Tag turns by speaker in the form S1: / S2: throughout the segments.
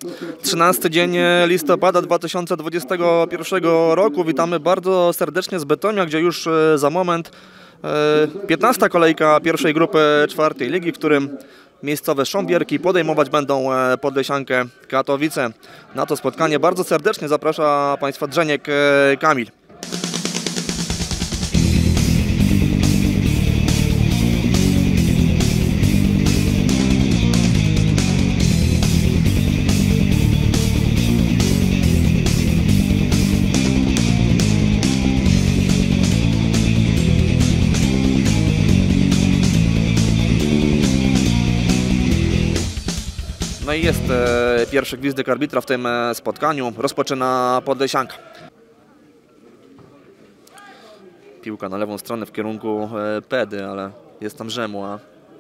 S1: 13 dzień listopada 2021 roku. Witamy bardzo serdecznie z Bytomia, gdzie już za moment 15. kolejka pierwszej grupy czwartej ligi, w którym miejscowe Sząbierki podejmować będą Podlesiankę Katowice. Na to spotkanie bardzo serdecznie zaprasza Państwa Drzeniek Kamil. No i jest pierwszy gwizdek arbitra w tym spotkaniu. Rozpoczyna Podlesianka. Piłka na lewą stronę w kierunku Pedy, ale jest tam Rzemła.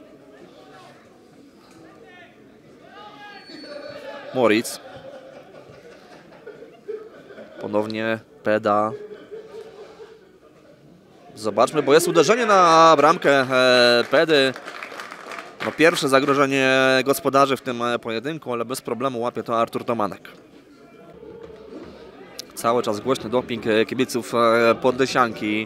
S1: Moritz. Ponownie Peda. Zobaczmy, bo jest uderzenie na bramkę Pedy. No, pierwsze zagrożenie gospodarzy w tym pojedynku, ale bez problemu łapie to Artur Tomanek. Cały czas głośny doping kibiców Podlesianki.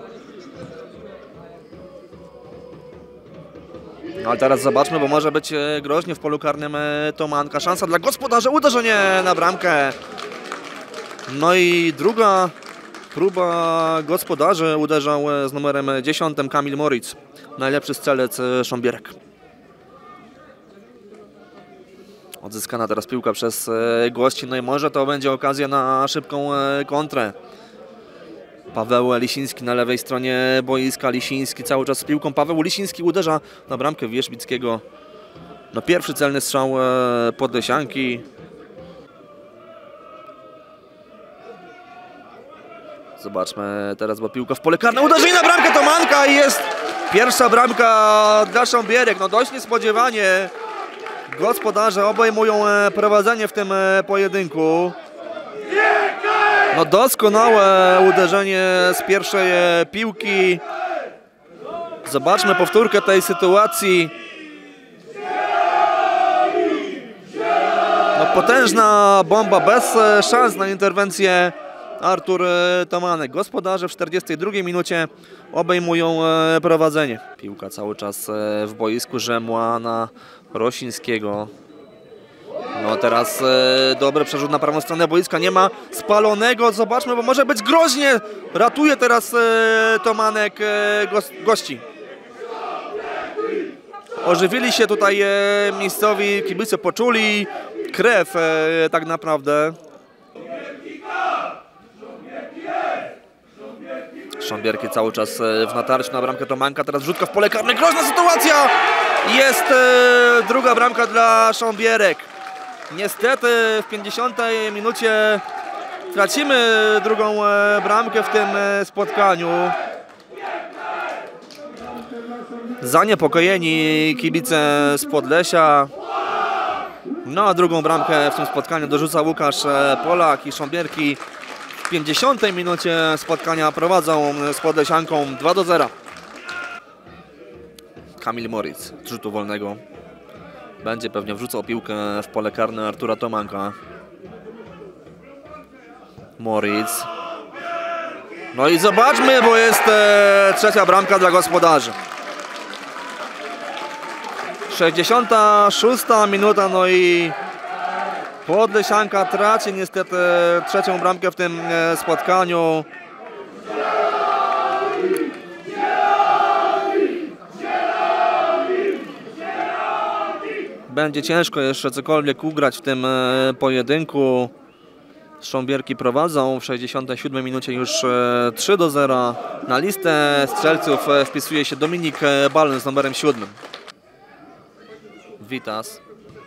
S1: No, ale teraz zobaczmy, bo może być groźnie w polu karnym Tomanka. Szansa dla gospodarzy, uderzenie na bramkę. No i druga próba gospodarzy, uderzał z numerem 10 Kamil Moritz. Najlepszy strzelec Sząbierek. Odzyskana teraz piłka przez gości, no i może to będzie okazja na szybką kontrę. Paweł Lisiński na lewej stronie boiska. Lisiński cały czas z piłką. Paweł Lisiński uderza na bramkę Wierzbickiego. No, pierwszy celny strzał Podlesianki. Zobaczmy teraz, bo piłka w pole karne. Uderzenie na bramkę Tomanka i jest pierwsza bramka dla Sząbierek. No, dość niespodziewanie. Gospodarze obejmują prowadzenie w tym pojedynku. No, doskonałe uderzenie z pierwszej piłki. Zobaczmy powtórkę tej sytuacji. No, potężna bomba, bez szans na interwencję. Artur Tomanek. Gospodarze w 42 minucie obejmują prowadzenie. Piłka cały czas w boisku. Rzemła na Rosińskiego. No, teraz dobry przerzut na prawą stronę boiska. Nie ma spalonego. Zobaczmy, bo może być groźnie. Ratuje teraz Tomanek gości. Ożywili się tutaj miejscowi kibice, poczuli krew tak naprawdę. Sząbierki cały czas w natarciu na bramkę Tomanka. Teraz rzutka w pole karne. Groźna sytuacja! Jest druga bramka dla Sząbierek. Niestety w 50 minucie tracimy drugą bramkę w tym spotkaniu. Zaniepokojeni kibice z Podlesia. No, a drugą bramkę w tym spotkaniu dorzuca Łukasz Polak i Sząbierki w 50 minucie spotkania prowadzą z Podlesianką 2-0. Kamil Moritz z rzutu wolnego będzie pewnie wrzucał piłkę w pole karne Artura Tomanka. Moritz. No i zobaczmy, bo jest trzecia bramka dla gospodarzy. 66 minuta, no i Podlesianka traci niestety trzecią bramkę w tym spotkaniu. Będzie ciężko jeszcze cokolwiek ugrać w tym pojedynku. Sząbierki prowadzą w 67 minucie już 3-0. Na listę strzelców wpisuje się Dominik Baln z numerem 7. Witas.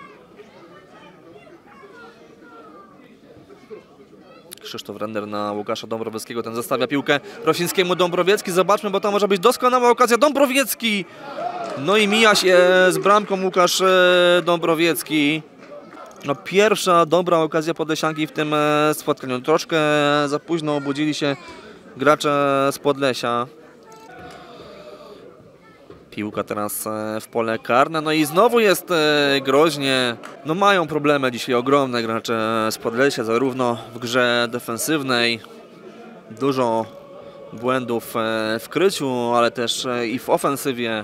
S1: Krzysztof Render na Łukasza Dąbrowskiego. Ten zostawia piłkę Rosińskiemu. Dąbrowiecki. Zobaczmy, bo to może być doskonała okazja. Dąbrowiecki. No i mija się z bramką Łukasz Dąbrowiecki. No, pierwsza dobra okazja Podlesianki w tym spotkaniu. Troszkę za późno obudzili się gracze z Podlesia. Piłka teraz w pole karne, no i znowu jest groźnie. No mają problemy dzisiaj ogromne gracze z Podlesia, zarówno w grze defensywnej, dużo błędów w kryciu, ale też i w ofensywie.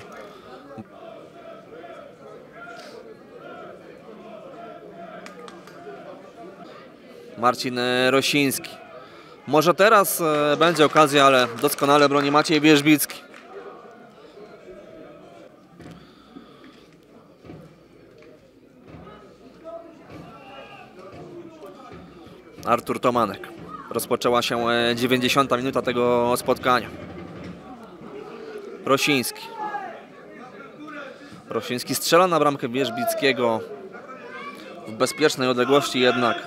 S1: Marcin Rosiński. Może teraz będzie okazja, ale doskonale broni Maciej Wierzbicki. Artur Tomanek. Rozpoczęła się 90. minuta tego spotkania. Rosiński. Rosiński strzela na bramkę Wierzbickiego. W bezpiecznej odległości jednak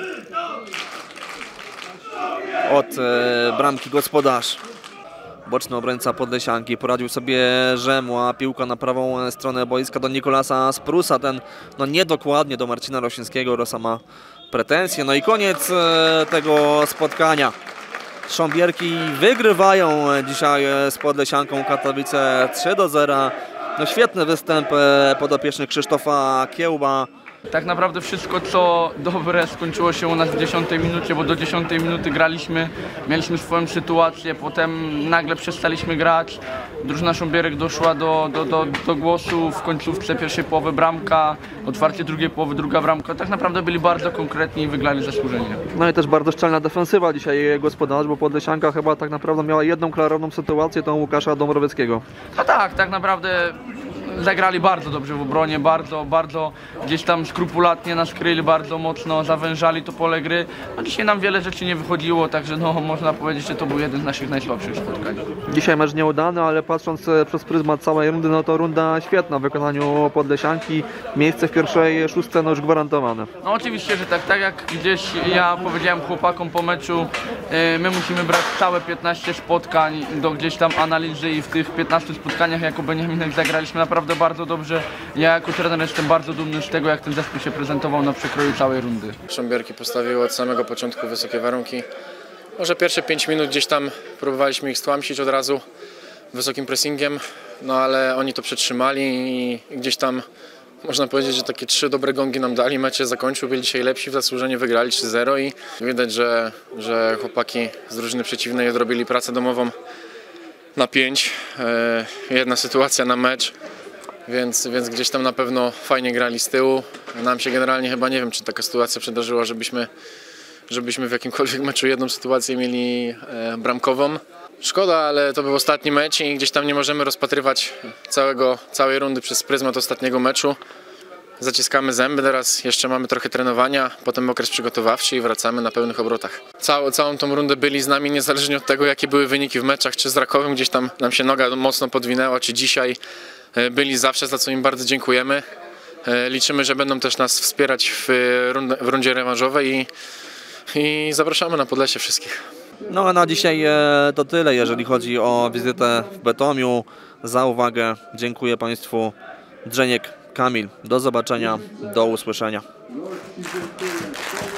S1: od bramki gospodarzy. Boczny obrońca Podlesianki poradził sobie Rzemła, piłka na prawą stronę boiska do Nikolasa Sprusa, ten no niedokładnie do Marcina Rosińskiego, Rosa ma pretensje. No i koniec tego spotkania. Trząbierki wygrywają dzisiaj z Podlesianką Katowice 3-0. No świetny występ podopiecznych Krzysztofa Kiełba.
S2: Tak naprawdę wszystko co dobre skończyło się u nas w 10 minucie, bo do 10 minuty graliśmy, mieliśmy swoją sytuację, potem nagle przestaliśmy grać, drużyna Trząbierek doszła do głosu, w końcówce pierwszej połowy bramka, otwarcie drugiej połowy druga bramka, tak naprawdę byli bardzo konkretni i wygrali zasłużenie.
S1: No i też bardzo szczelna defensywa dzisiaj gospodarzy, bo Podlesianka chyba tak naprawdę miała jedną klarowną sytuację, tą Łukasza Dąbrowieckiego.
S2: No tak naprawdę zagrali bardzo dobrze w obronie, bardzo gdzieś tam skrupulatnie nas kryli, bardzo mocno zawężali to pole gry. No dzisiaj nam wiele rzeczy nie wychodziło, także no można powiedzieć, że to był jeden z naszych najsłabszych spotkań.
S1: Dzisiaj mecz nieudany, ale patrząc przez pryzmat całej rundy, no to runda świetna w wykonaniu Podlesianki. Miejsce w pierwszej szóstce no już gwarantowane.
S2: No oczywiście, że tak jak gdzieś ja powiedziałem chłopakom po meczu, my musimy brać całe 15 spotkań do gdzieś tam analizy i w tych 15 spotkaniach jako Beniaminek zagraliśmy naprawdę bardzo dobrze. Ja jako trener jestem bardzo dumny z tego, jak ten zespół się prezentował na przekroju całej rundy.
S3: Trząbierki postawiły od samego początku wysokie warunki. Może pierwsze 5 minut gdzieś tam próbowaliśmy ich stłamsić od razu wysokim pressingiem, no ale oni to przetrzymali i gdzieś tam można powiedzieć, że takie 3 dobre gongi nam dali, mecz się zakończył, byli dzisiaj lepsi, zasłużenie wygrali 3-0 i widać, że chłopaki z drużyny przeciwnej odrobili pracę domową na 5. Jedna sytuacja na mecz. Więc gdzieś tam na pewno fajnie grali z tyłu. Nam się generalnie chyba nie wiem, czy taka sytuacja przydarzyła, żebyśmy w jakimkolwiek meczu jedną sytuację mieli bramkową. Szkoda, ale to był ostatni mecz i gdzieś tam nie możemy rozpatrywać całej rundy przez pryzmat ostatniego meczu. Zaciskamy zęby, teraz jeszcze mamy trochę trenowania, potem okres przygotowawczy i wracamy na pełnych obrotach. Całą tą rundę byli z nami niezależnie od tego, jakie były wyniki w meczach, czy z Rakowem gdzieś tam nam się noga mocno podwinęła, czy dzisiaj. Byli zawsze, za co im bardzo dziękujemy. Liczymy, że będą też nas wspierać w rundzie rewanżowej i zapraszamy na Podlesie wszystkich.
S1: No a na dzisiaj to tyle, jeżeli chodzi o wizytę w Bytomiu. Za uwagę dziękuję Państwu. Drzeniek Kamil. Do zobaczenia, do usłyszenia.